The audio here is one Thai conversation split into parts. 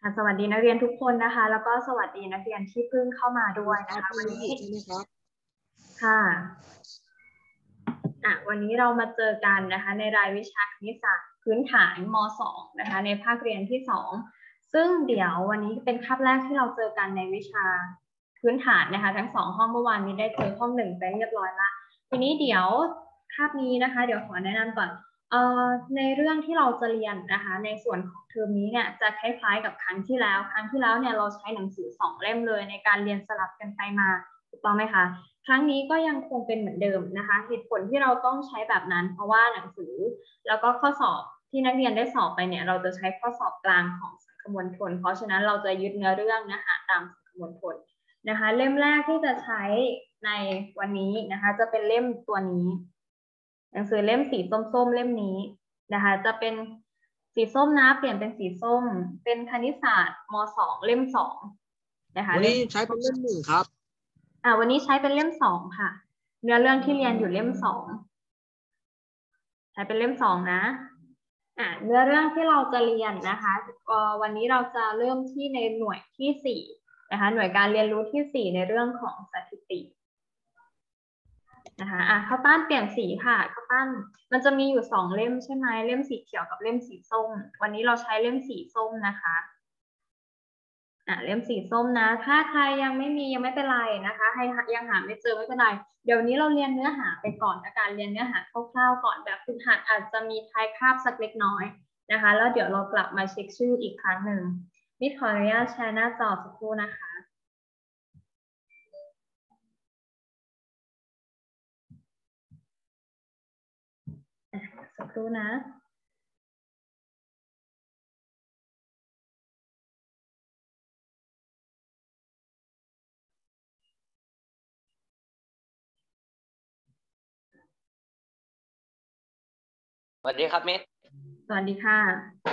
สวัสดีนักเรียนทุกคนนะคะแล้วก็สวัสดีนักเรียนที่เพิ่งเข้ามาด้วยครับนะคะวันนี้พี่ใช่ไหมครับค่ะวันนี้เรามาเจอกันนะคะในรายวิชาคณิตศาสตร์พื้นฐานม .2 นะคะในภาคเรียนที่2ซึ่งเดี๋ยววันนี้เป็นคาบแรกที่เราเจอกันในวิชาพื้นฐานนะคะทั้ง2ห้องเมื่อวานนี้ได้เจอห้อง1ไปเรียบร้อยละทีนี้เดี๋ยวคาบนี้นะคะเดี๋ยวขอแนะนำก่อนในเรื่องที่เราจะเรียนนะคะในส่วนของเทอมนี้เนี่ยจะคล้ายๆกับครั้งที่แล้วเนี่ยเราใช้หนังสือ2เล่มเลยในการเรียนสลับกันไปมาถูกต้องไหมคะครั้งนี้ก็ยังคงเป็นเหมือนเดิมนะคะเหตุผลที่เราต้องใช้แบบนั้นเพราะว่าหนังสือแล้วก็ข้อสอบที่นักเรียนได้สอบไปเนี่ยเราจะใช้ข้อสอบกลางของสังคมมวลชนเพราะฉะนั้นเราจะยึดเนื้อเรื่องนะคะตามสังคมมวลชนนะคะเล่มแรกที่จะใช้ในวันนี้นะคะจะเป็นเล่มตัวนี้หนังสือเล่มสีส้มๆเล่มนี้นะคะจะเป็นสีส้มนะเปลี่ยนเป็นสีส้มเป็นคณิตศาสตร์ม .2 เล่ม2นะคะวันเล่มนี้ใช้เป็นเล่มหนึ่งครับวันนี้ใช้เป็นเล่ม2ค่ะเนื้อเรื่องที่เรียนอยู่เล่ม2ใช้เป็นเล่ม2นะเนื้อเรื่องที่เราจะเรียนนะคะวันนี้เราจะเริ่มที่ในหน่วยที่4นะคะหน่วยการเรียนรู้ที่4ในเรื่องของสถิตินะคะข้าวปั้นเปลี่ยนสีค่ะข้าวปั้นมันจะมีอยู่2เล่มใช่ไหมเล่มสีเขียวกับเล่มสีส้มวันนี้เราใช้เล่มสีส้มนะคะเล่มสีส้มนะถ้าใครยังไม่เป็นไรนะคะให้ยังหาไม่เจอไม่เป็นไรเดี๋ยวนี้เราเรียนเนื้อหาไปก่อนการเรียนเนื้อหาคร่าวๆก่อนแบบฝึกหัดอาจจะมีท้ายคาบสักเล็กน้อยนะคะแล้วเดี๋ยวเรากลับมาเช็คชื่ออีกครั้งหนึ่งมิขออนุญาตแชร์หน้าจอสักครู่นะคะสักครู่นะสวัสดีครับมิตรสวัสดีค่ะ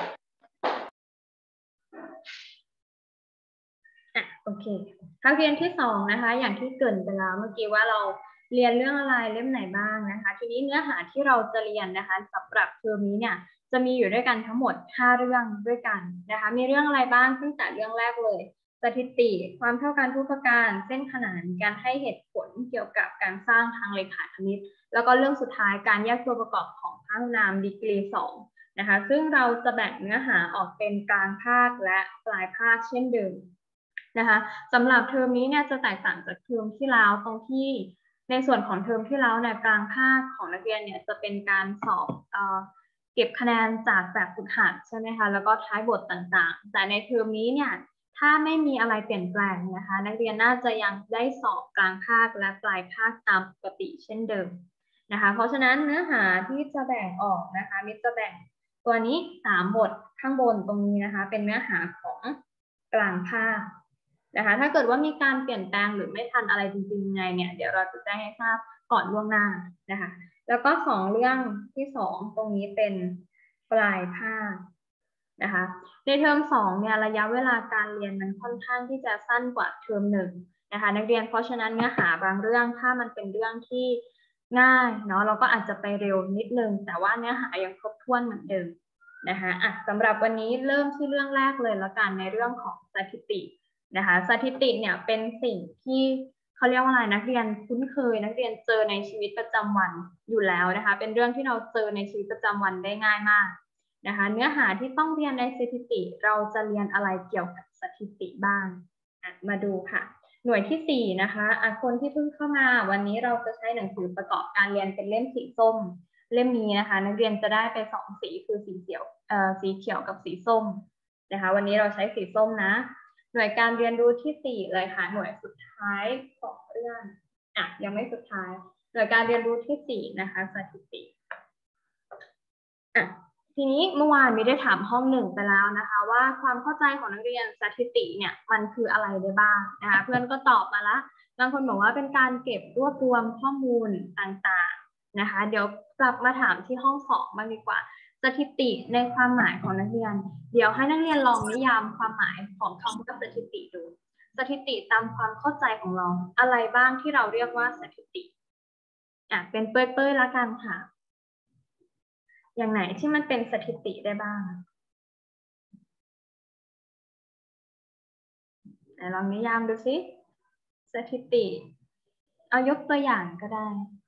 โอเคคาบเรียนที่2นะคะอย่างที่เกริ่นไปแล้วเมื่อกี้ว่าเราเรียนเรื่องอะไรเล่มไหนบ้างนะคะทีนี้เนื้อหาที่เราจะเรียนนะคะสำหรับเทอมนี้เนี่ยจะมีอยู่ด้วยกันทั้งหมด5เรื่องด้วยกันนะคะมีเรื่องอะไรบ้างตั้งแต่เรื่องแรกเลยสถิติความเท่ากันทุกประการเส้นขนานการให้เหตุผลเกี่ยวกับการสร้างทางเลขาคณิตแล้วก็เรื่องสุดท้ายการแยกตัวประกอบของพหุนามดีกรี2นะคะซึ่งเราจะแบ่งเนื้อหาออกเป็นกลางภาคและปลายภาคเช่นเดิมนะคะสำหรับเทอมนี้เนี่ยจะแตกต่างจากเทอมที่แล้วตรงที่ในส่วนของเทอมที่แล้วเนี่ยกลางภาคของนักเรียนเนี่ยจะเป็นการสอบเก็บคะแนนจากแบบฝึกหัดใช่ไหมคะแล้วก็ท้ายบทต่างๆแต่ในเทอมนี้เนี่ยถ้าไม่มีอะไรเปลี่ยนแปลงนะคะนักเรียนน่าจะยังได้สอบกลางภาคและปลายภาคตามปกติเช่นเดิมนะคะเพราะฉะนั้นเนื้อหาที่จะแบ่งออกนะคะมิตรจะแบ่งตัวนี้3บทข้างบนตรงนี้นะคะเป็นเนื้อหาของกลางภาคนะคะถ้าเกิดว่ามีการเปลี่ยนแปลงหรือไม่ทันอะไรจริงๆไงเนี่ยเดี๋ยวเราจะแจ้งให้ทราบก่อนล่วงหน้านะคะแล้วก็2เรื่องที่2ตรงนี้เป็นปลายภาคนะคะในเทอม2เนี่ยระยะเวลาการเรียนมันค่อนข้างที่จะสั้นกว่าเทอม1นะคะนักเรียนเพราะฉะนั้นเนื้อหาบางเรื่องถ้ามันเป็นเรื่องที่ง่ายเนาะเราก็อาจจะไปเร็วนิดนึงแต่ว่าเนื้อหายังครบถ้วนเหมือนเดิมนะคะสำหรับวันนี้เริ่มที่เรื่องแรกเลยละกันในเรื่องของสถิตินะคะสถิติเนี่ยเป็นสิ่งที่เขาเรียกว่าอะไรนักเรียนคุ้นเคยนักเรียนเจอในชีวิตประจำวันอยู่แล้วนะคะเป็นเรื่องที่เราเจอในชีวิตประจำวันได้ง่ายมากนะคะเนื้อหาที่ต้องเรียนในสถิติเราจะเรียนอะไรเกี่ยวกับสถิติบ้างมาดูค่ะหน่วยที่4นะคะคนที่เพิ่งเข้ามาวันนี้เราจะใช้หนังสือประกอบการเรียนเป็นเล่มสีส้มเล่มนี้นะคะนักเรียนจะได้ไป2สีคือสีเขียวกับสีส้มนะคะวันนี้เราใช้สีส้มนะหน่วยการเรียนรู้ที่4เลยค่ะหน่วยสุดท้ายของเรื่องยังไม่สุดท้ายหน่วยการเรียนรู้ที่4นะคะสถิติทีนี้เมื่อวานมีได้ถามห้อง1ไปแล้วนะคะว่าความเข้าใจของนักเรียนสถิติเนี่ยมันคืออะไรได้บ้างนะคะเพื่อนก็ตอบมาละบางคนบอกว่าเป็นการเก็บรวบรวมข้อมูลต่างๆนะคะเดี๋ยวกลับมาถามที่ห้อง2บ้างดีกว่าสถิติในความหมายของนักเรียนเดี๋ยวให้นักเรียนลองนิยามความหมายของคำว่าสถิติดูสถิติตามความเข้าใจของเราอะไรบ้างที่เราเรียกว่าสถิติเป็นเป้ยๆแล้วกันค่ะอย่างไหนที่มันเป็นสถิติได้บ้างลองนิยามดูสิสถิติเอายกตัวอย่างก็ได้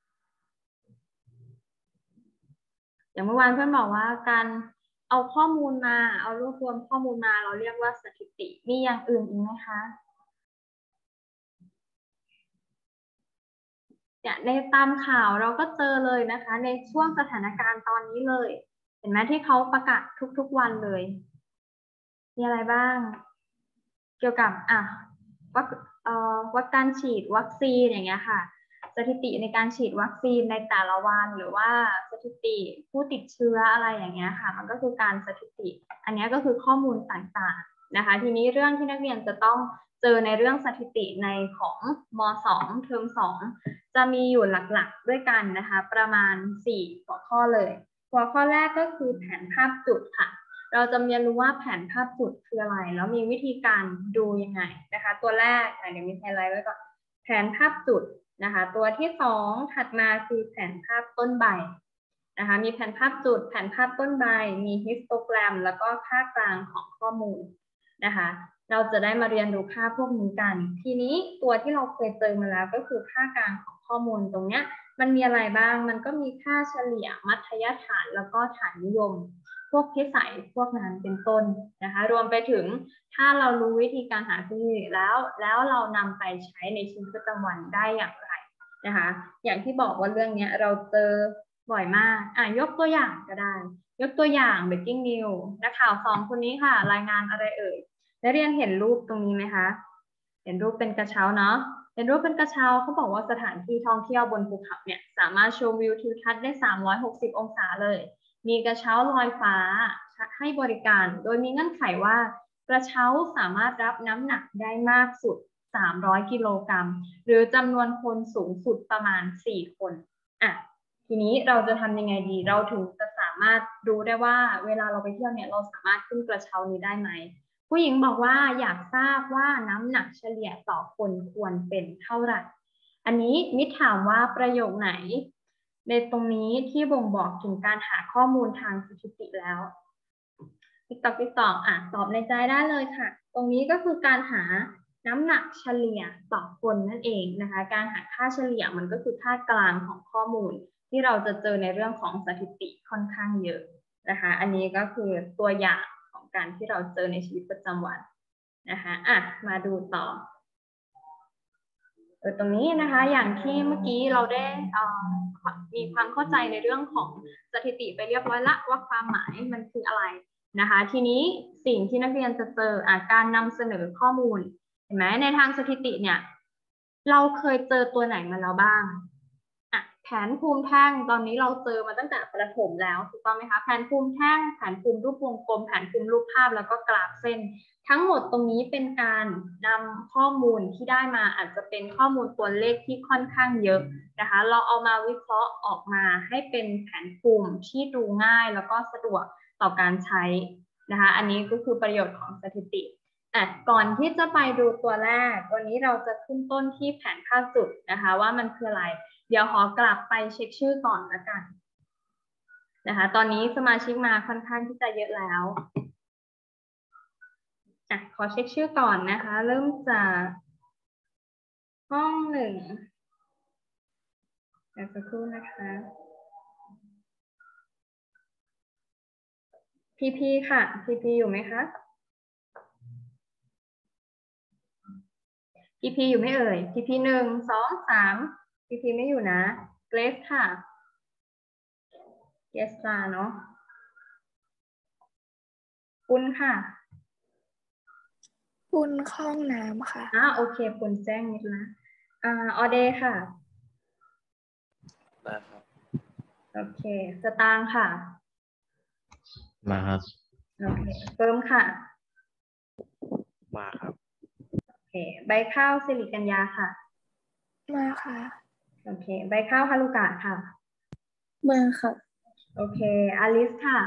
อย่างเมื่อวานเพื่อนบอกว่าการเอาข้อมูลมาเอารวบรวมข้อมูลมาเราเรียกว่าสถิติมีอย่างอื่นอีกไหมคะเนี่ยในตามข่าวเราก็เจอเลยนะคะในช่วงสถานการณ์ตอนนี้เลยเห็นไหมที่เขาประกาศทุกๆวันเลยมีอะไรบ้างเกี่ยวกับว่าการฉีดวัคซีนอย่างเงี้ยค่ะสถิติในการฉีดวัคซีนในแต่ละวันหรือว่าสถิติผู้ติดเชื้ออะไรอย่างเงี้ยค่ะมันก็คือการสถิติอันนี้ก็คือข้อมูลต่างๆนะคะทีนี้เรื่องที่นักเรียนจะต้องเจอในเรื่องสถิติในของม.2 เทอม 2จะมีอยู่หลักๆด้วยกันนะคะประมาณ4หัวข้อเลยหัวข้อแรกก็คือแผนภาพจุดค่ะเราจะเรียนรู้ว่าแผนภาพจุดคืออะไรแล้วมีวิธีการดูยังไงนะคะตัวแรกเดี๋ยวมีไฮไลท์ไว้ก่อนแผนภาพจุดนะคะตัวที่2ถัดมาคือแผนภาพต้นใบนะคะมีแผนภาพจุดแผนภาพต้นใบมีฮิสโตแกรมแล้วก็ค่ากลางของข้อมูลนะคะเราจะได้มาเรียนรู้ค่าพวกนี้กันทีนี้ตัวที่เราเคยเจอมาแล้วก็คือค่ากลางของข้อมูลตรงเนี้ยมันมีอะไรบ้างมันก็มีค่าเฉลี่ยมัธยฐานแล้วก็ฐานนิยมพวกพิสัยพวกนั้นเป็นต้นนะคะรวมไปถึงถ้าเรารู้วิธีการหาที่แล้วเรานำไปใช้ในชีวิตประจำวันได้อย่างไรนะคะอย่างที่บอกว่าเรื่องนี้เราเจอบ่อยมากยกตัวอย่างก็ได้ยกตัวอย่าง breaking news นักข่าว2คนนี้ค่ะรายงานอะไรเอ่ยนักเรียนเห็นรูปตรงนี้ไหมคะเห็นรูปเป็นกระเช้าเนาะเห็นรูปเป็นกระเช้าเขาบอกว่าสถานที่ท่องเที่ยวบนภูเขาเนี่ยสามารถชมวิวทิวทัศน์ได้360องศาเลยมีกระเช้าลอยฟ้าให้บริการโดยมีเงื่อนไขว่ากระเช้าสามารถรับน้ำหนักได้มากสุด300กิโลกรัมหรือจำนวนคนสูงสุดประมาณ4คนทีนี้เราจะทำยังไงดีเราถึงจะสามารถรู้ได้ว่าเวลาเราไปเที่ยวเนี่ยเราสามารถขึ้นกระเช้านี้ได้ไหมผู้หญิงบอกว่าอยากทราบว่าน้ำหนักเฉลี่ยต่อคนควรเป็นเท่าไหร่อันนี้มิตรถามว่าประโยคไหนในตรงนี้ที่บ่งบอกถึงการหาข้อมูลทางสถิติแล้วติ๊กตอกตอบในใจได้เลยค่ะตรงนี้ก็คือการหาน้ำหนักเฉลี่ยต่อคนนั่นเองนะคะการหาค่าเฉลี่ยมันก็คือค่ากลางของข้อมูลที่เราจะเจอในเรื่องของสถิติค่อนข้างเยอะนะคะอันนี้ก็คือตัวอย่างของการที่เราเจอในชีวิตประจำวันนะคะมาดูต่อตรงนี้นะคะอย่างที่เมื่อกี้เราได้มีความเข้าใจในเรื่องของสถิติไปเรียบร้อยละว่าความหมายมันคืออะไรนะคะทีนี้สิ่งที่นักเรียนจะเจอการนำเสนอข้อมูลเห็นไหมในทางสถิติเนี่ยเราเคยเจอตัวไหนมาแล้วบ้างแผนภูมิแท่งตอนนี้เราเจอมาตั้งแต่ประถมแล้วถูกต้องไหมคะแผนภูมิแท่งแผนภูมิรูปวงกลมแผนภูมิรูปภาพแล้วก็กราฟเส้นทั้งหมดตรงนี้เป็นการนำข้อมูลที่ได้มาอาจจะเป็นข้อมูลตัวเลขที่ค่อนข้างเยอะนะคะเราเอามาวิเคราะห์ออกมาให้เป็นแผนภูมิที่ดูง่ายแล้วก็สะดวกต่อการใช้นะคะอันนี้ก็คือประโยชน์ของสถิติก่อนที่จะไปดูตัวแรกวันนี้เราจะขึ้นต้นที่แผนค่าจุดนะคะว่ามันคืออะไรเดี๋ยวขอกลับไปเช็คชื่อก่อนละกันนะคะตอนนี้สมาชิกมาค่อนข้างที่จะเยอะแล้วขอเช็คชื่อก่อนนะคะเริ่มจากห้อง1เดี๋ยวสักครู่นะคะพีค่ะพีอยู่ไหมคะพีอยู่ไหมเอ่ยพี1 2 3พีไม่อยู่นะเกรซค่ะเกสลาเนาะปุณค่ะปุณเข้าห้องน้ำค่ะโอเคปุณแจ้งนิดนะออเดย์ค่ะมาครับโอเคสตางค์ค่ะมาครับโอเคเฟิร์มค่ะมาครับโอเคใบข้าวสิริกัญญาค่ะมาค่ะโอเคใบข้าวฮารุกะค่ะมาค่ะโอเคอลิสค่ะ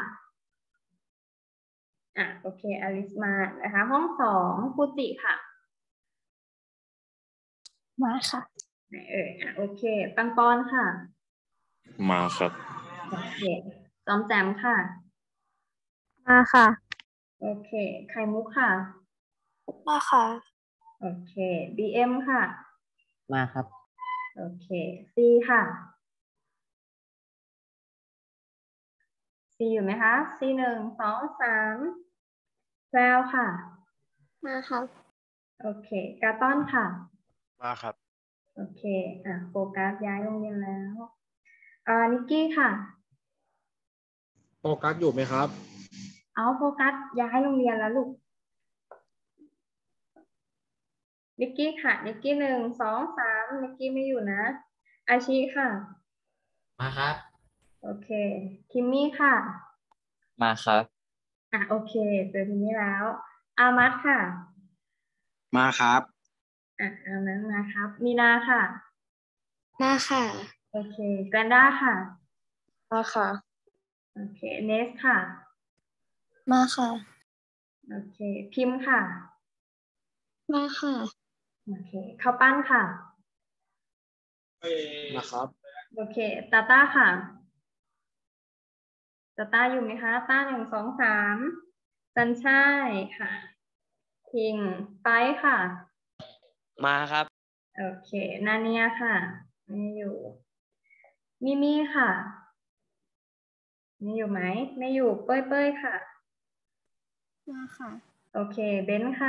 โอเคอลิสมานะคะห้อง2ฟูจิค่ะมาค่ะไหนโอเคปังปอนค่ะมาครับโอเคจอมแจมค่ะมาค่ะโอเคไข่มุกค่ะมาค่ะโอเค BM ค่ะมาครับโอเค C ค่ะ C อยู่ไหมคะ C 1 2 3แพรวค่ะมาครับโอเค กาต้อนค่ะมาครับโอเค โฟกัสย้ายโรงเรียนแล้ว นิกกี้ค่ะโฟกัสอยู่ไหมครับเอาโฟกัสย้ายโรงเรียนแล้วลูก นิกกี้ค่ะ นิกกี้1 2 3นิกกี้ไม่อยู่นะ อาชีค่ะมาครับโอเค คิมมี่ค่ะมาครับโอเค เจอทีนี้แล้ว อามัดค่ะมาครับอามัดมาครับ มีนาค่ะมาค่ะโอเค แกรนด้าค่ะมาค่ะโอเค เนสค่ะมาค่ะโอเค พิมพ์ค่ะมาค่ะโอเค ข้าวปั้นค่ะมาครับโอเค ตาต้าค่ะ ตาต้าอยู่ไหมคะต้า1 2 3จันช่ายค่ะ ทิงไปค่ะมาครับโอเค นาเนียค่ะ ไม่อยู่ มิมี่ค่ะ ไม่อยู่ไหม ไม่อยู่ เป้ยเป้ยค่ะมาค่ะโอเค เบนค่ะ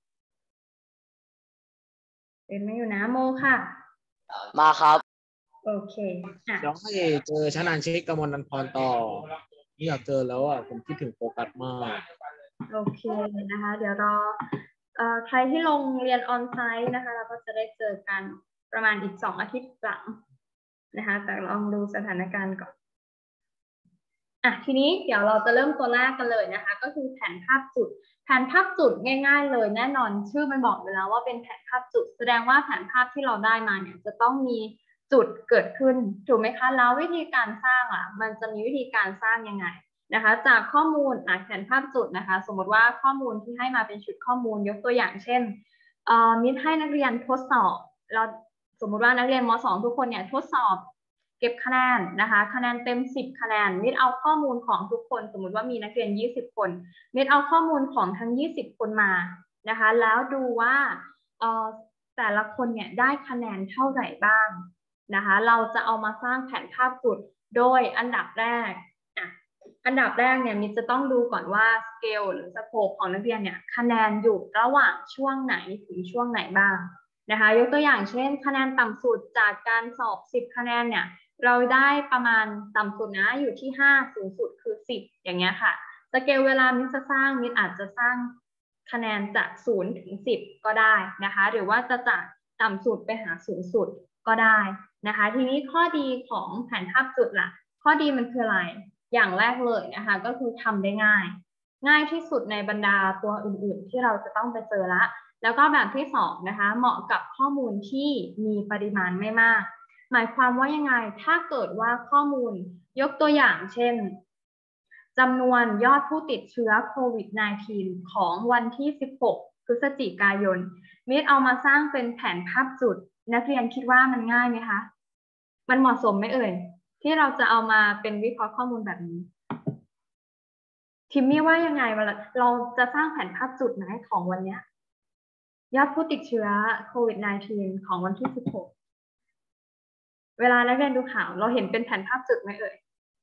เบนไม่อยู่นะ โมค่ะมาครับโอเคเดี๋ยวให้เจอชนานเช็คกมลนันท์พรต่อนี่อยากเจอแล้วอ่ะ ผมคิดถึงโฟกัสมากโอเคนะคะ เดี๋ยวรอใครที่ลงเรียนออนไซต์นะคะเราก็จะได้เจอกันประมาณอีก2 อาทิตย์หลังนะคะแต่ลองดูสถานการณ์ก่อนทีนี้เดี๋ยวเราจะเริ่มตัวแรกกันเลยนะคะก็คือแผนภาพจุดแผนภาพจุดง่ายๆเลยแน่นอนชื่อมันบอกอยู่แล้วว่าเป็นแผนภาพจุดแสดงว่าแผนภาพที่เราได้มาเนี่ยจะต้องมีจุดเกิดขึ้นถูกไหมคะแล้ววิธีการสร้างมันจะมีวิธีการสร้างยังไงนะคะจากข้อมูลแผนภาพจุดนะคะสมมติว่าข้อมูลที่ให้มาเป็นชุดข้อมูลยกตัวอย่างเช่นมิตรให้นักเรียนทดสอบเราสมมุติว่านักเรียนม.2 ทุกคนเนี่ยทดสอบเก็บคะแนนนะคะคะแนนเต็ม10คะแนนมิตรเอาข้อมูลของทุกคนสมมุติว่ามีนักเรียน20คนมิตรเอาข้อมูลของทั้ง20คนมานะคะแล้วดูว่าแต่ละคนเนี่ยได้คะแนนเท่าไหร่บ้างนะคะเราจะเอามาสร้างแผนภาพจุดโดยอันดับแรกเนี่ยมิตรจะต้องดูก่อนว่าสเกลหรือสโคปของนักเรียนเนี่ยคะแนนอยู่ระหว่างช่วงไหนถึงช่วงไหนบ้างนะคะยกตัวอย่างเช่นคะแนนต่ำสุดจากการสอบ10คะแนนเนี่ยเราได้ประมาณต่ำสุดนะอยู่ที่5สูงสุดคือ10อย่างเงี้ยค่ะสเกลเวลามิตรจะสร้างมิตรอาจจะสร้างคะแนนจาก0ถึง10ก็ได้นะคะหรือว่าจะจากต่ำสุดไปหาสูงสุดก็ได้นะคะทีนี้ข้อดีของแผนภาพจุดล่ะข้อดีมันคืออะไรอย่างแรกเลยนะคะก็คือทำได้ง่ายที่สุดในบรรดาตัวอื่นๆที่เราจะต้องไปเจอละแล้วก็แบบที่2นะคะเหมาะกับข้อมูลที่มีปริมาณไม่มากหมายความว่ายังไงถ้าเกิดว่าข้อมูลยกตัวอย่างเช่นจำนวนยอดผู้ติดเชื้อโควิด -19 ของวันที่16พฤศจิกายนมิตรเอามาสร้างเป็นแผนภาพจุดนักเรียนคิดว่ามันง่ายไหมคะมันเหมาะสมไหมเอ่ยที่เราจะเอามาเป็นวิเคราะห์ข้อมูลแบบนี้ทิมมี่ว่ายังไงเราจะสร้างแผนภาพจุดไหนของวันนี้ยอดผู้ติดเชื้อโควิด -19 ของวันที่16เวลานักเรียนดูข่าวเราเห็นเป็นแผนภาพจุดไหมเอ่ย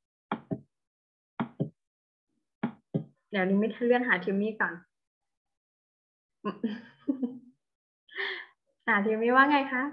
เดี๋ยวนี้ไม่เลื่อนหาทิมมี่ก่อนทิมมี่ว่าไงคะ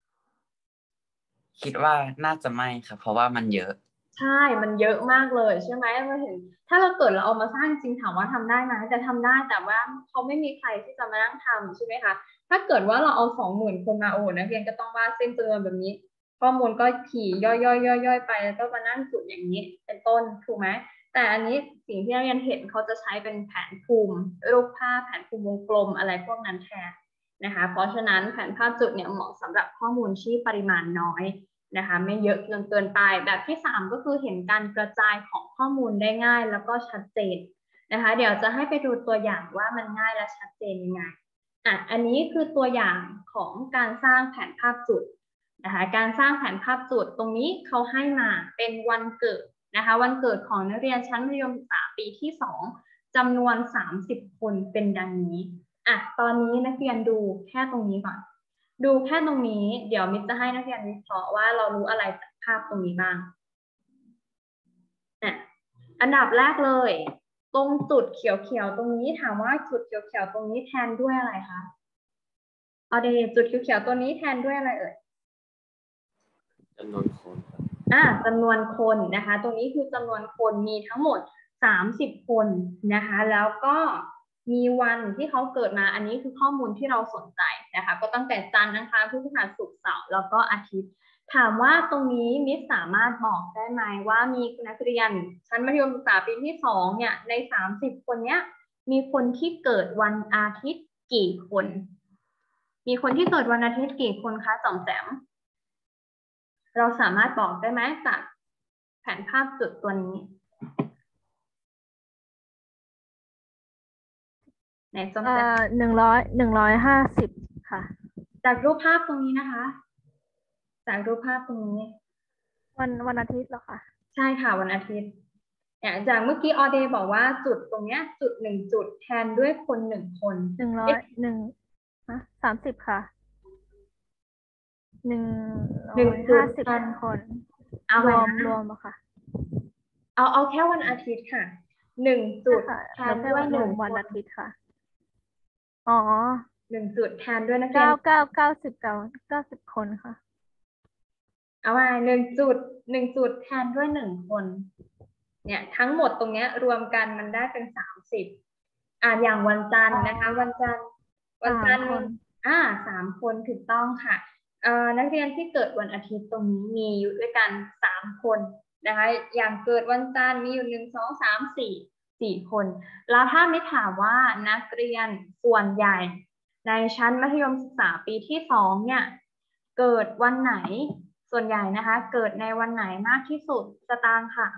คิดว่าน่าจะไม่ครับเพราะว่ามันเยอะใช่มันเยอะมากเลยใช่ไหมเราเห็นถ้าเราเกิดเราเอามาสร้างจริงถามว่าทำได้ไหมจะทำได้แต่ว่าเขาไม่มีใครที่จะมานั่งทำใช่ไหมคะถ้าเกิดว่าเราเอา20,000 คนมาโอ้นักเรียนก็ต้องวาดเส้นจำนวนแบบนี้ข้อมูลก็ขี่ย่อยไปแล้วก็มานั่งจุดอย่างนี้เป็นต้นถูกไหมแต่อันนี้สิ่งที่นักเรียนเห็นเขาจะใช้เป็นแผนภูมิรูปภาพแผนภูมิวงกลมอะไรพวกนั้นแทนนะคะเพราะฉะนั้นแผนภาพจุดเนี่ยเหมาะสำหรับข้อมูลที่ปริมาณน้อยนะคะไม่เยอะจนเกินไปแบบที่3ก็คือเห็นการกระจายของข้อมูลได้ง่ายแล้วก็ชัดเจนนะคะเดี๋ยวจะให้ไปดูตัวอย่างว่ามันง่ายและชัดเจนยังไงอันนี้คือตัวอย่างของการสร้างแผนภาพจุดนะคะการสร้างแผนภาพจุดตรงนี้เขาให้มาเป็นวันเกิดนะคะวันเกิดของนักเรียนชั้นมัธยมศึกษาปีที่2จำนวน30คนเป็นดังนี้ตอนนี้นักเรียนดูแค่ตรงนี้ก่อนดูแค่ตรงนี้เดี๋ยวมิตรจะให้นักเรียนวิเคราะห์ว่าเรารู้อะไรจากภาพตรงนี้บ้างอันดับแรกเลยตรงจุดเขียวๆตรงนี้ถามว่าจุดเขียวๆตรงนี้แทนด้วยอะไรคะเอาเดจุดเขียวๆตัวนี้แทนด้วยอะไรเอ่ยจำนวนคนจำนวนคนนะคะตรงนี้คือจำนวนคนมีทั้งหมด30 คนนะคะแล้วก็มีวันที่เขาเกิดมาอันนี้คือข้อมูลที่เราสนใจนะคะก็ตั้งแต่จันทร์อังคารพฤหัสศุกร์เสาร์แล้วก็อาทิตย์ถามว่าตรงนี้มิสสามารถบอกได้ไหมว่ามีนักเรียนชั้นมัธยมศึกษาปีที่2เนี่ยใน30 คนเนี้ยมีคนที่เกิดวันอาทิตย์กี่คนมีคนที่เกิดวันอาทิตย์กี่คนคะจ่อมแจมเราสามารถบอกได้ไหมจากแผนภาพจุดตัวนี้ไหนจ่อมแจม 150ค่ะจากรูปภาพตรงนี้นะคะจากรูปภาพตรงนี้วันอาทิตย์เหรอคะใช่ค่ะวันอาทิตย์จากเมื่อกี้ออเดย์บอกว่าจุดตรงเนี้ยจุด1จุดแทนด้วยคน1คน 30ค่ะ150 คนรวมอะค่ะเอาแค่วันอาทิตย์ค่ะ1จุดแทนด้วย1 วันอาทิตย์ค่ะอ๋อ 1จุดแทนด้วยนักเรียน 90 คนค่ะเอามา1จุดแทนด้วย1คนเนี่ยทั้งหมดตรงเนี้ยรวมกันมันได้เป็น30อย่างวันจันทร์นะคะวันจันทร์3 คนถูกต้องค่ะนักเรียนที่เกิดวันอาทิตย์ตรงนี้มีอยู่ด้วยกัน3 คนนะคะอย่างเกิดวันจันทร์มีอยู่1 2 3 4 คนแล้วถ้าไม่ถามว่านักเรียนส่วนใหญ่ในชั้นมัธยมศึกษาปีที่2เนี่ยเกิดวันไหนส่วนใหญ่นะคะเกิดในวันไหนมากที่สุดสตางค์ค่ะ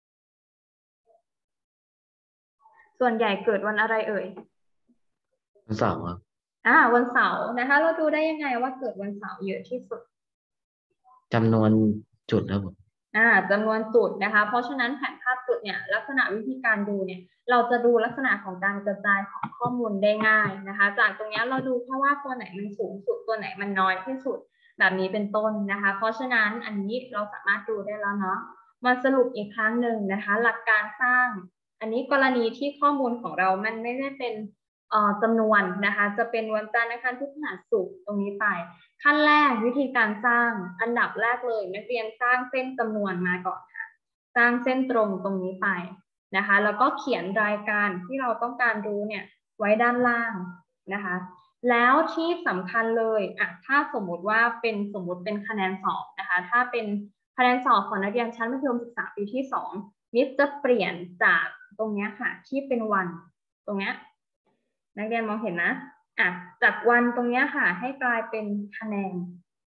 ส่วนใหญ่เกิดวันอะไรเอ่ยวันเสาร์วันเสาร์นะคะเราดูได้ยังไงว่าเกิดวันเสาร์เยอะที่สุดจำนวนจุดครับผมจำนวนจุดนะคะเพราะฉะนั้นแผนภาพจุดเนี่ยลักษณะวิธีการดูเนี่ยเราจะดูลักษณะของการกระจายของข้อมูลได้ง่ายนะคะจากตรงนี้เราดูแค่ว่าตัวไหนมันสูงสุดตัวไหนมันน้อยที่สุดแบบนี้เป็นต้นนะคะเพราะฉะนั้นอันนี้เราสามารถดูได้แล้วเนาะมาสรุปอีกครั้งหนึ่งนะคะหลักการสร้างอันนี้กรณีที่ข้อมูลของเรามันไม่ได้เป็นจำนวนนะคะจะเป็นวันจันทร์อังคารพฤหัสศุกร์ตรงนี้ไปขั้นแรกวิธีการสร้างอันดับแรกเลยนักเรียนสร้างเส้นจำนวนมาก่อนค่ะสร้างเส้นตรงตรงนี้ไปนะคะแล้วก็เขียนรายการที่เราต้องการรู้เนี่ยไว้ด้านล่างนะคะแล้วที่สำคัญเลยถ้าสมมติว่าเป็นคะแนนสอบนะคะถ้าเป็นคะแนนสอบของนักเรียนชั้นมัธยมศึกษาปีที่2มิตรจะเปลี่ยนจากตรงนี้ค่ะที่เป็นวันตรงนี้นักเรียนมองเห็นนะจากวันตรงนี้ค่ะให้กลายเป็นคะแนน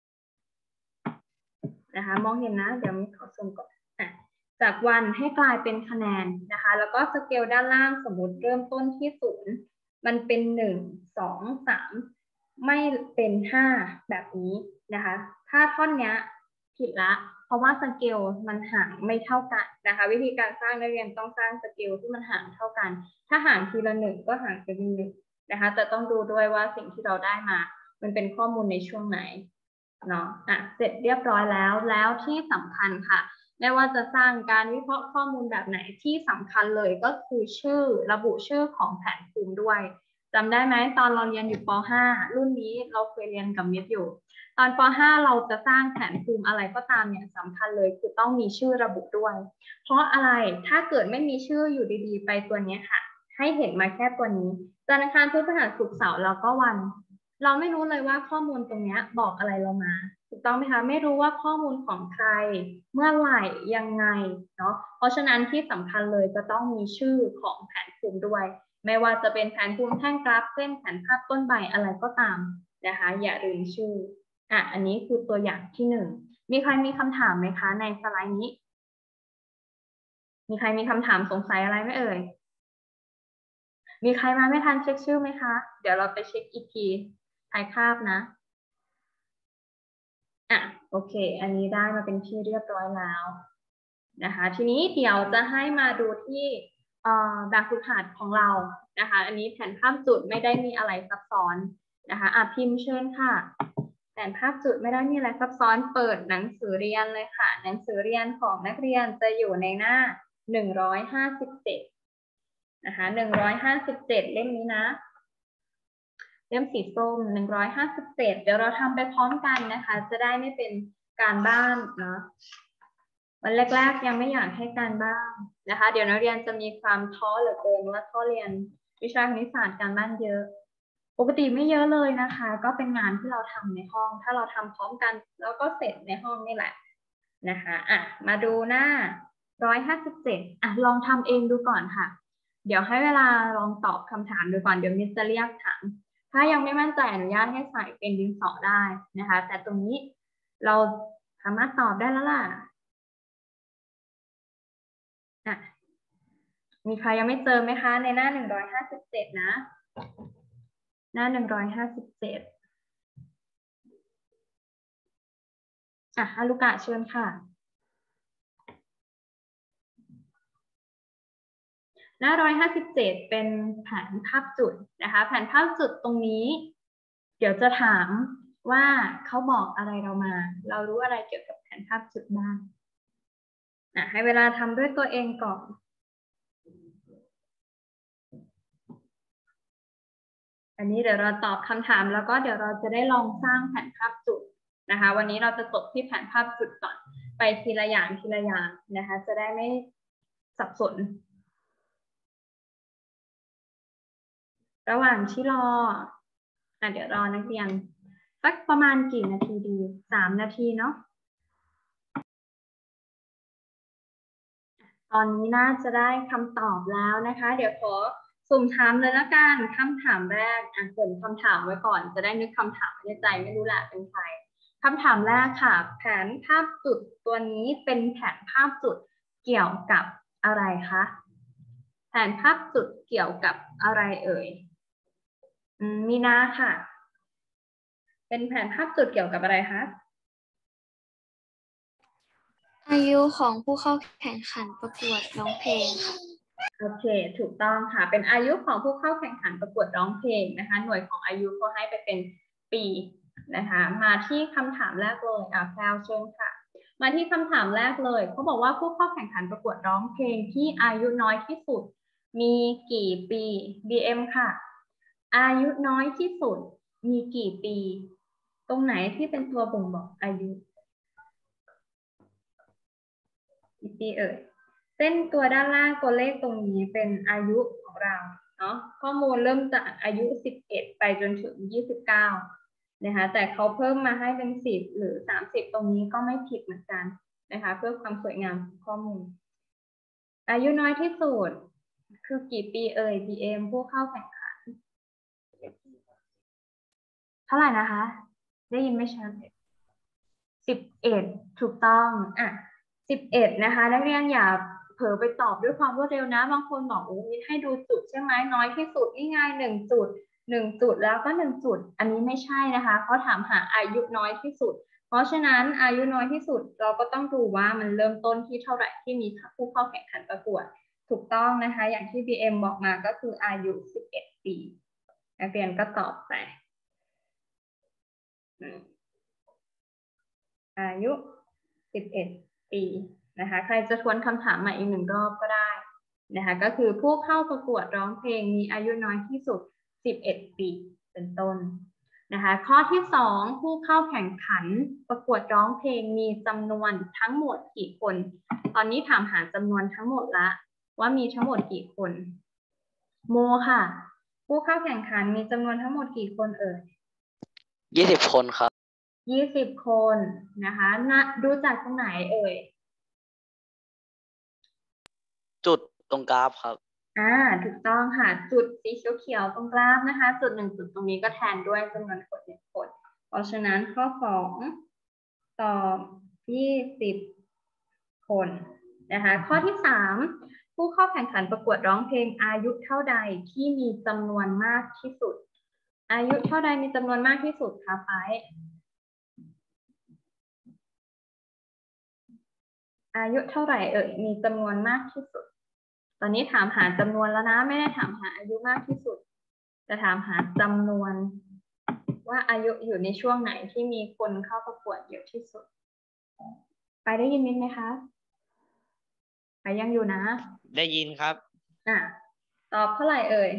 นะคะมองเห็นนะเดี๋ยวมิตรขอซูมก่อนจากวันให้กลายเป็นคะแนนนะคะแล้วก็สเกลด้านล่างสมมติเริ่มต้นที่0มันเป็น1 2 3ไม่เป็น5แบบนี้นะคะถ้าท่อนเนี้ยผิดละเพราะว่าสเกลมันห่างไม่เท่ากันนะคะวิธีการสร้างนักเรียนต้องสร้างสเกลที่มันห่างเท่ากันถ้าห่างทีละ1ก็ห่างเป็น1นะคะแต่ต้องดูด้วยว่าสิ่งที่เราได้มามันเป็นข้อมูลในช่วงไหนเนาะเสร็จเรียบร้อยแล้วที่สำคัญค่ะไม่ว่าจะสร้างการวิเคราะห์ข้อมูลแบบไหนที่สำคัญเลยก็คือชื่อระบุชื่อของแผนภูมิด้วยจำได้ไหมตอนเราเรียนอยู่ป .5 รุ่นนี้เราเคยเรียนกับมิตรอยู่ตอนป .5 เราจะสร้างแผนภูมิอะไรก็ตามเนี่ยสำคัญเลยคือต้องมีชื่อระบุด้วยเพราะอะไรถ้าเกิดไม่มีชื่ออยู่ดีๆไปตัวนี้ค่ะให้เห็นมาแค่ตัวนี้จันทร์อังคารพฤหัสศุกร์เสาร์แล้วก็วันเราไม่รู้เลยว่าข้อมูลตรงนี้บอกอะไรเรามาถูกต้องไหมคะไม่รู้ว่าข้อมูลของใครเมื่อไหร่ยังไงเนาะเพราะฉะนั้นที่สำคัญเลยจะต้องมีชื่อของแผนภูมิด้วยไม่ว่าจะเป็นแผนภูมิแท่งกราฟเส้นแผนภาพต้นใบอะไรก็ตามนะคะอย่าลืมชื่ออันนี้คือตัวอย่างที่1มีใครมีคำถามไหมคะในสไลด์นี้มีใครมีคำถามสงสัยอะไรไหมเอ่ยมีใครมาไม่ทันเช็คชื่อไหมคะเดี๋ยวเราไปเช็คอีกทีท้ายคาบนะโอเคอันนี้ได้มาเป็นที่เรียบร้อยแล้วนะคะทีนี้เดี๋ยวจะให้มาดูที่แบบฝึกหัดของเรานะคะอันนี้แผนภาพจุดไม่ได้มีอะไรซับซ้อนนะคะพิมพ์เชิญค่ะแผนภาพจุดไม่ได้มีอะไรซับซ้อนเปิดหนังสือเรียนเลยค่ะหนังสือเรียนของนักเรียนจะอยู่ในหน้า157นะคะ157เล่มนี้นะเล่มสีส้ม157เดี๋ยวเราทำไปพร้อมกันนะคะจะได้ไม่เป็นการบ้านเนาะวันแรกๆยังไม่อยากให้การบ้านนะคะเดี๋ยวนักเรียนจะมีความท้อเหลือเกินว่าท้อเรียนวิชาคณิตศาสตร์การบ้านเยอะปกติไม่เยอะเลยนะคะก็เป็นงานที่เราทำในห้องถ้าเราทำพร้อมกันแล้วก็เสร็จในห้องนี่แหละนะคะมาดูหน้า157ลองทำเองดูก่อนค่ะเดี๋ยวให้เวลาลองตอบคำถามดูก่อนเดี๋ยวมิสจะเรียกถามถ้ายังไม่มั่นใจอนุญาตให้ใส่เป็นดินสอได้นะคะแต่ตรงนี้เราสามารถตอบได้แล้วล่ะมีใครยังไม่เจอไหมคะในหน้า157นะหน้า157ฮารุกะเชิญค่ะหน้า157เป็นแผนภาพจุดนะคะแผนภาพจุดตรงนี้เดี๋ยวจะถามว่าเขาบอกอะไรเรามาเรารู้อะไรเกี่ยวกับแผนภาพจุดบ้างให้เวลาทำด้วยตัวเองก่อนอันนี้เดี๋ยวเราตอบคำถามแล้วก็เดี๋ยวเราจะได้ลองสร้างแผนภาพจุดนะคะวันนี้เราจะจบที่แผนภาพจุดก่อนไปทีละอย่างทีละอย่างนะคะจะได้ไม่สับสนระหว่างที่รอเดี๋ยวรอนักเรียนสักประมาณกี่นาทีดี3 นาทีเนาะตอนนี้น่าจะได้คำตอบแล้วนะคะเดี๋ยวขอสุ่มถามเลยละกันคำถามแรกเกิดคำถามไว้ก่อนจะได้นึกคำถามในใจไม่รู้แหละเป็นใครคำถามแรกค่ะแผนภาพจุดตัวนี้เป็นแผนภาพจุดเกี่ยวกับอะไรคะแผนภาพจุดเกี่ยวกับอะไรเอ่ยมีนาค่ะเป็นแผนภาพจุดเกี่ยวกับอะไรคะอายุของผู้เข้าแข่งขันประกวดร้องเพลงค่ะโอเคถูกต้องค่ะเป็นอายุของผู้เข้าแข่งขันประกวดร้องเพลงนะคะหน่วยของอายุก็ให้ไปเป็นปีนะคะมาที่คำถามแรกเลยแพลวเชิญค่ะมาที่คำถามแรกเลยเขาบอกว่าผู้เข้าแข่งขันประกวดร้องเพลงที่อายุน้อยที่สุดมีกี่ปี BM ค่ะอายุน้อยที่สุดมีกี่ปีตรงไหนที่เป็นตัวบ่งบอกอายุกี่ปีเอ่ยเส้นตัวด้านล่างตัวเลขตรงนี้เป็นอายุของเราเนาะข้อมูลเริ่มจากอายุ11ไปจนถึง29นะคะแต่เขาเพิ่มมาให้เป็น10หรือ30ตรงนี้ก็ไม่ผิดเหมือนกันนะคะเพื่อความสวยงามของข้อมูลอายุน้อยที่สุดคือกี่ปีเอ่ย BM ผู้เข้าแข่งขันเท่าไหร่นะคะได้ยินไม่ชัด11ถูกต้อง11นะคะนักเรียนอย่าเผลอไปตอบด้วยความรวดเร็วนะบางคนบอกมินให้ดูจุดใช่ไหมน้อยที่สุดนี่ไง1 จุด1 จุดแล้วก็1 จุดอันนี้ไม่ใช่นะคะเขาถามหาอายุน้อยที่สุดเพราะฉะนั้นอายุน้อยที่สุดเราก็ต้องดูว่ามันเริ่มต้นที่เท่าไหร่ที่มีผู้เข้าแข่งขันประกวดถูกต้องนะคะอย่างที่ BM บอกมาก็คืออายุ11 ปีนักเรียนก็ตอบไปอายุ11 ปีนะคะใครจะทวนคำถามใหม่อีก1 รอบก็ได้นะคะก็คือผู้เข้าประกวดร้องเพลงมีอายุน้อยที่สุด11 ปีเป็นต้นนะคะข้อที่2ผู้เข้าแข่งขันประกวดร้องเพลงมีจำนวนทั้งหมดกี่คนตอนนี้ถามหาจำนวนทั้งหมดละว่ามีทั้งหมดกี่คนโมค่ะผู้เข้าแข่งขันมีจำนวนทั้งหมดกี่คนเอ่ย 20 คนครับ 20 คนนะคะดูจากตรงไหนเอ่ยจุดตรงกราฟครับถูกต้องค่ะจุดสีเขียวๆตรงกราฟนะคะจุด1 จุดตรงนี้ก็แทนด้วยจำนวนคน1 คนเพราะฉะนั้นข้อ2ตอบ20 คนนะคะข้อที่3ผู้เข้าแข่งขันประกวดร้องเพลงอายุเท่าใดที่มีจำนวนมากที่สุดอายุเท่าใดมีจำนวนมากที่สุดคะไปอายุเท่าไหร่เอ่ยมีจำนวนมากที่สุดตอนนี้ถามหาจำนวนแล้วนะไม่ได้ถามหาอายุมากที่สุดจะถามหาจำนวนว่าอายุอยู่ในช่วงไหนที่มีคนเข้าประกวดเยอะที่สุดไปได้ยินไหมคะไปยังอยู่นะได้ยินครับตอบเท่าไหร่เอ่ย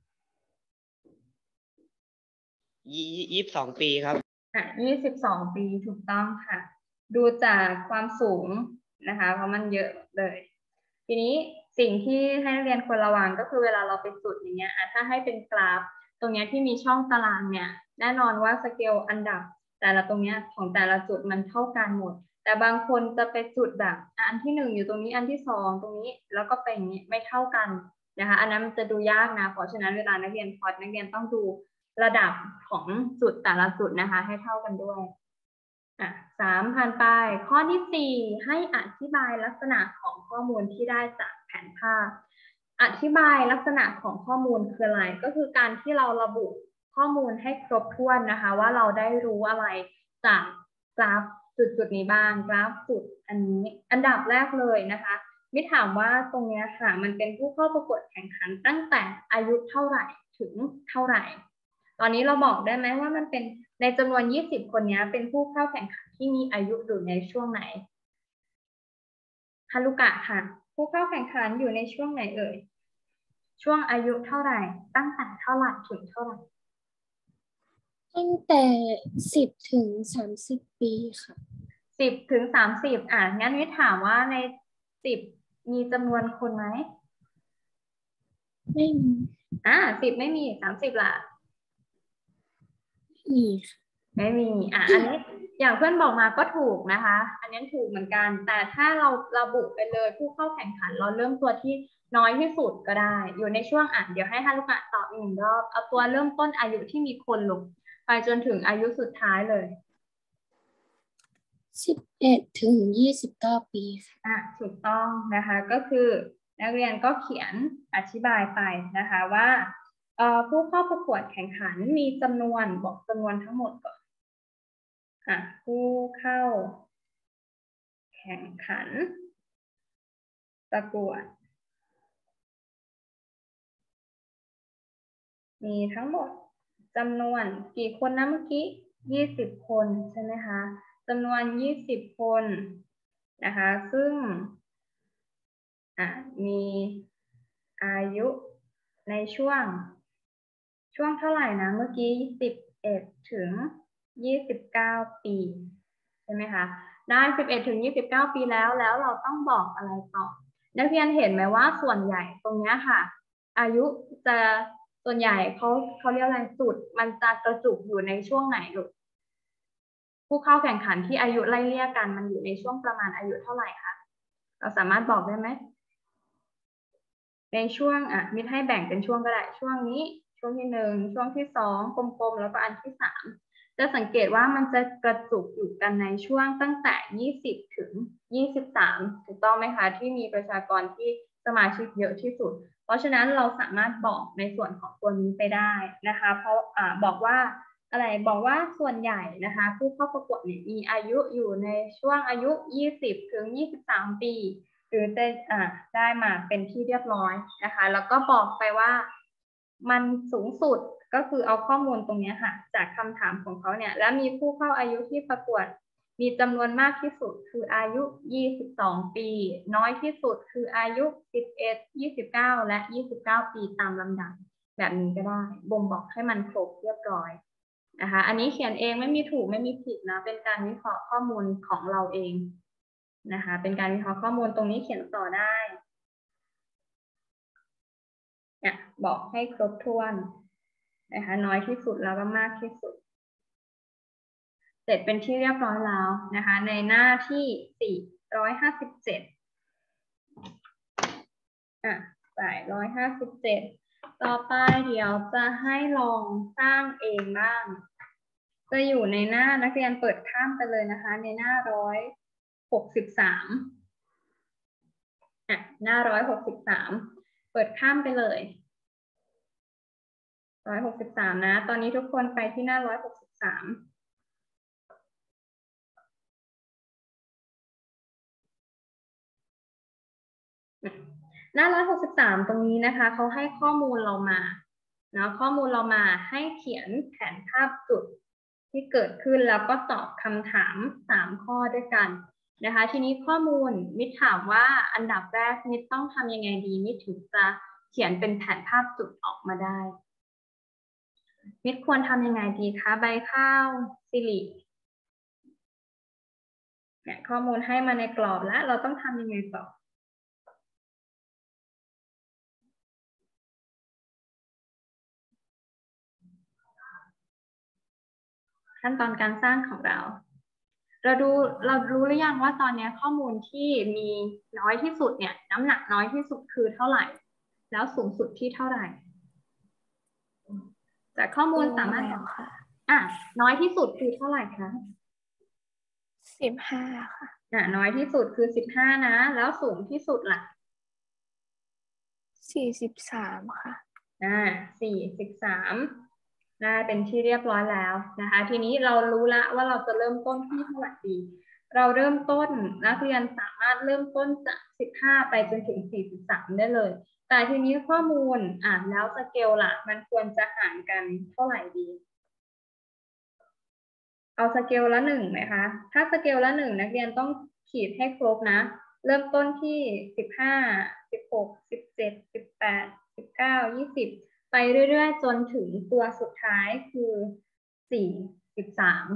22 ปีครับ 22 ปีถูกต้องค่ะดูจากความสูงนะคะเพราะมันเยอะเลยทีนี้สิ่งที่ให้นักเรียนควรระวังก็คือเวลาเราไปจุดอย่างเงี้ยถ้าให้เป็นกราฟตรงเนี้ยที่มีช่องตารางเนี่ยแน่นอนว่าสเกลอันดับแต่ละตรงเนี้ยของแต่ละจุดมันเท่ากันหมดแต่บางคนจะไปจุดแบบอันที่1อยู่ตรงนี้อันที่2ตรงนี้แล้วก็ไปอย่างนี้ไม่เท่ากันนะคะอันนั้นมันจะดูยากนะเพราะฉะนั้นเวลานักเรียนพอร์ตนักเรียนต้องดูระดับของจุดแต่ละจุดนะคะให้เท่ากันด้วย3ผ่านไปข้อที่4ให้อธิบายลักษณะของข้อมูลที่ได้จากแผนภาพอธิบายลักษณะของข้อมูลคืออะไรก็คือการที่เราระบุข้อมูลให้ครบถ้วนนะคะว่าเราได้รู้อะไรจากกราฟจุดนี้บ้างกราฟจุดอันนี้อันดับแรกเลยนะคะมิถามว่าตรงนี้ค่ะมันเป็นผู้เข้าประกวดแข่งขันตั้งแต่อายุเท่าไหร่ถึงเท่าไหร่ตอนนี้เราบอกได้ไหมว่ามันเป็นในจำนวน20 คนนี้เป็นผู้เข้าแข่งขันที่มีอายุอยู่ในช่วงไหนฮารุกะค่ะผู้เข้าแข่งขันอยู่ในช่วงไหนเอ่ยช่วงอายุเท่าไหร่ตั้งแต่เท่าไหร่ถึงเท่าไหร่ตั้งแต่10 ถึง 30 ปีค่ะ 10 ถึง 30งั้นวิถามว่าใน10มีจำนวนคนไหมไม่มี 10ไม่มี30ล่ะไม่มีอันนี้อย่างเพื่อนบอกมาก็ถูกนะคะอันนี้ถูกเหมือนกันแต่ถ้าเราระบุไปเลยผู้เข้าแข่งขันเราเริ่มตัวที่น้อยที่สุดก็ได้อยู่ในช่วงเดี๋ยวให้ฮารุกะตอบ1 รอบเอาตัวเริ่มต้นอายุที่มีคนลงไปจนถึงอายุสุดท้ายเลย 11 ถึง 29 ปีค่ะถูกต้องนะคะก็คือนักเรียนก็เขียนอธิบายไปนะคะว่าผู้เข้าประกวดแข่งขันมีจำนวนบอกจำนวนทั้งหมดก่อนผู้เข้าแข่งขันประกวดมีทั้งหมดจำนวนกี่คนนะเมื่อกี้20 คนใช่ไหมคะจำนวน20 คนนะคะซึ่งมีอายุในช่วงเท่าไหร่นะเมื่อกี้11 ถึง 29 ปีใช่ไหมคะได้11 ถึง 29 ปีแล้วเราต้องบอกอะไรต่อนักเรียนเห็นไหมว่าส่วนใหญ่ตรงนี้ค่ะอายุจะส่วนใหญ่เขาเรียกอะไรจุดมันจะกระจุกอยู่ในช่วงไหนลูกผู้เข้าแข่งขันที่อายุไล่เลี่ยกันมันอยู่ในช่วงประมาณอายุเท่าไหร่คะเราสามารถบอกได้ไหมในช่วงมิดให้แบ่งเป็นช่วงก็ได้ช่วงนี้ช่วงที่1ช่วงที่2กลมๆแล้วก็อันที่3จะสังเกตว่ามันจะกระจุกอยู่กันในช่วงตั้งแต่20 ถึง 23ถูกต้องไหมคะที่มีประชากรที่สมาชิกเยอะที่สุดเพราะฉะนั้นเราสามารถบอกในส่วนของตัวนี้ไปได้นะคะเพราะบอกว่าบอกว่าส่วนใหญ่นะคะผู้เข้าประกวดเนี่ยมีอายุอยู่ในช่วงอายุ20 ถึง 23 ปีหรือจะได้มาเป็นที่เรียบร้อยนะคะแล้วก็บอกไปว่ามันสูงสุดก็คือเอาข้อมูลตรงนี้ค่ะจากคำถามของเขาเนี่ยแล้วมีผู้เข้าอายุที่ประกวดมีจำนวนมากที่สุดคืออายุ22 ปีน้อยที่สุดคืออายุ11 29 และ 29 ปีตามลำดับแบบนี้ก็ได้บ่งบอกให้มันครบเรียบร้อยนะคะอันนี้เขียนเองไม่มีถูกไม่มีผิดนะเป็นการวิเคราะห์ข้อมูลของเราเองนะคะเป็นการวิเคราะห์ข้อมูลตรงนี้เขียนต่อได้บอกให้ครบถ้วนนะคะน้อยที่สุดแล้วก็มากที่สุดเสร็จเป็นที่เรียบร้อยแล้วนะคะในหน้าที่457ใส่157ต่อไปเดี๋ยวจะให้ลองสร้างเองบ้างจะอยู่ในหน้านักเรียนเปิดข้ามไปเลยนะคะในหน้า163หน้า163เปิดข้ามไปเลย163นะตอนนี้ทุกคนไปที่หน้า163 หน้า163ตรงนี้นะคะเขาให้ข้อมูลเรามาเนาะข้อมูลเรามาให้เขียนแผนภาพจุดที่เกิดขึ้นแล้วก็ตอบคำถาม3ข้อด้วยกันนะคะทีนี้ข้อมูลมิตรถามว่าอันดับแรกมิตรต้องทำยังไงดีมิตรถึงจะเขียนเป็นแผนภาพจุดออกมาได้มิตรควรทำยังไงดีคะใบข้าวสิริเนี่ยข้อมูลให้มาในกรอบแล้วเราต้องทำยังไงต่อขั้นตอนการสร้างของเราเรารู้หรือยังว่าตอนนี้ข้อมูลที่มีน้อยที่สุดเนี่ยน้ำหนักน้อยที่สุดคือเท่าไหร่แล้วสูงสุดที่เท่าไหร่จากข้อมูลสามารถน้อยที่สุดคือเท่าไหร่คะ 15ค่ะน้อยที่สุดคือ15นะแล้วสูงที่สุดล่ะ 43ค่ะ 43ได้เป็นที่เรียบร้อยแล้วนะคะทีนี้เรารู้แล้วว่าเราจะเริ่มต้นที่เท่าไหร่ดีเราเริ่มต้นนักเรียนสามารถเริ่มต้นจาก15ไปจนถึง43ได้เลยแต่ทีนี้ข้อมูลแล้วสเกลล่ะมันควรจะห่างกันเท่าไหร่ดีเอาสเกลละ1ไหมคะถ้าสเกลละ1นักเรียนต้องขีดให้ครบนะเริ่มต้นที่15 16 17 18 19 20ไปเรื่อยๆจนถึงตัวสุดท้ายคือ43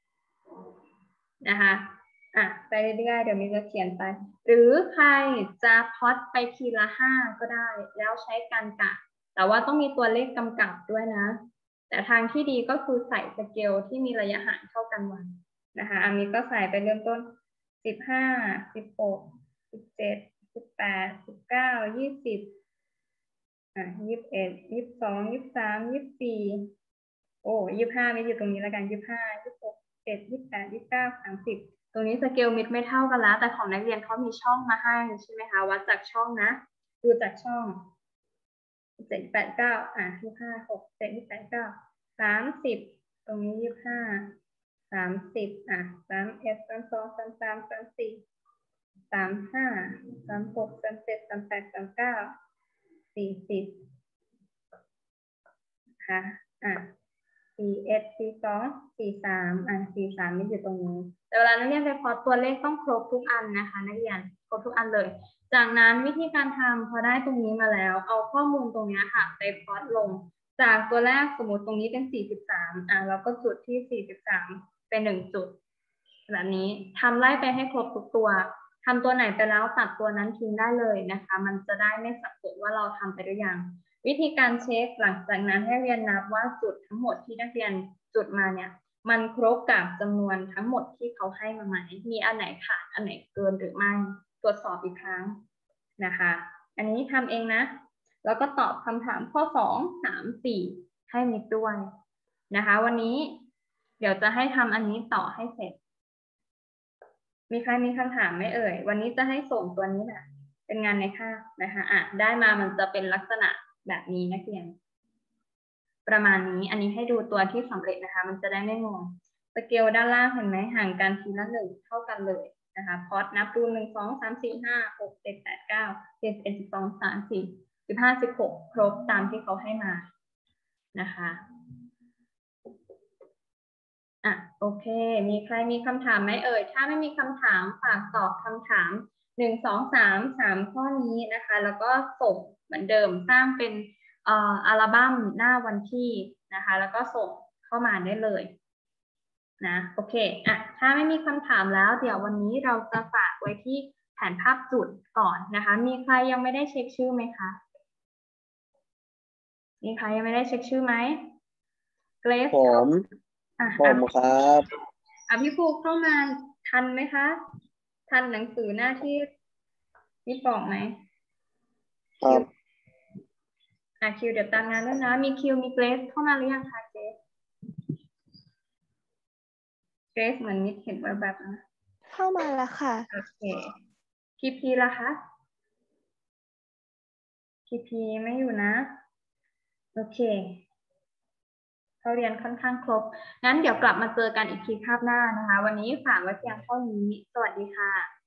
นะคะไปเรื่อยๆเดี๋ยวมีจะเขียนไปหรือใครจะพล็อตไปทีละ5ก็ได้แล้วใช้การกะแต่ว่าต้องมีตัวเลขกำกับด้วยนะแต่ทางที่ดีก็คือใส่สเกลที่มีระยะห่างเท่ากันไว้นะคะอันนี้ก็ใส่ไปเริ่มต้น15 16 17 18 19 20 21 22 23 24โอ้25มิตรอยู่ตรงนี้แล้วกัน25 26 27 28 29 30ตรงนี้สเกลมิตรไม่เท่ากันแล้วแต่ของนักเรียนเขามีช่องมาให้ใช่ไหมคะวัดจากช่องนะดูจากช่อง7 8 925 6 7 8 9 30ตรงนี้25 3031 32 33 34 35 36 37 38 39 40ค่ะ41 42 43 43นี่อยู่ตรงนี้แต่เวลานักเรียนไปพอตัวเลขต้องครบทุกอันนะคะนักเรียนครบทุกอันเลยจากนั้นวิธีการทำพอได้ตรงนี้มาแล้วเอาข้อมูลตรงนี้ค่ะไปพอดลงจากตัวแรกสมมติตรงนี้เป็น43แล้วก็จุดที่43เป็น1จุดแบบนี้ทำไล่ไปให้ครบทุกตัวทำตัวไหนไปแล้วตัดตัวนั้นทิ้งได้เลยนะคะมันจะได้ไม่สับสนว่าเราทำไปหรือยังวิธีการเช็คหลังจากนั้นให้เรียนนับว่าจุดทั้งหมดที่นักเรียนจุดมาเนี่ยมันครบกับจำนวนทั้งหมดที่เขาให้มาไหมมีอันไหนขาดอันไหนเกินหรือไม่ตรวจสอบอีกครั้งนะคะอันนี้ทำเองนะแล้วก็ตอบคำถามข้อ2 3 4ให้มิดด้วยนะคะวันนี้เดี๋ยวจะให้ทำอันนี้ต่อให้เสร็จมีใครมีคำถามไหมเอ่ยวันนี้จะให้ส่งตัวนี้นะเป็นงานในคาบนะคะได้มามันจะเป็นลักษณะแบบนี้นักเรียนประมาณนี้อันนี้ให้ดูตัวที่สำเร็จนะคะมันจะได้ไม่งงสเกลด้านล่างเห็นไหมห่างกันทีละ1เท่ากันเลยนะคะพอดนับดู1 2 3 4 5 6 7 8 9 10 11 12 13 14 15 16ครบตามที่เขาให้มานะคะโอเคมีใครมีคำถามไหมเอ่ยถ้าไม่มีคำถามฝากตอบคำถาม1 2 3ข้อนี้นะคะแล้วก็ส่งเหมือนเดิมสร้างเป็นอัลบั้มหน้าวันที่นะคะแล้วก็ส่งเข้ามาได้เลยนะโอเคถ้าไม่มีคำถามแล้วเดี๋ยววันนี้เราจะฝากไว้ที่แผนภาพจุดก่อนนะคะมีใครยังไม่ได้เช็คชื่อไหมคะมีใครยังไม่ได้เช็คชื่อไหมเกรซผมครับพี่ภูเข้ามาทันไหมคะทันหนังสือหน้าที่นี่บอกไหมครับคิวเดี๋ยวตามงานด้วยนะมีคิวมีเกรซเข้ามาหรือยังคะเกรซเหมือนนิดเห็นแบบนะเข้ามาแล้วค่ะโอเคพีล่ะคะพีไม่อยู่นะโอเคเขาเรียนค่อนข้างครบงั้นเดี๋ยวกลับมาเจอกันอีกทีคาบหน้านะคะวันนี้ฝากไว้เพียงเท่านี้สวัสดีค่ะ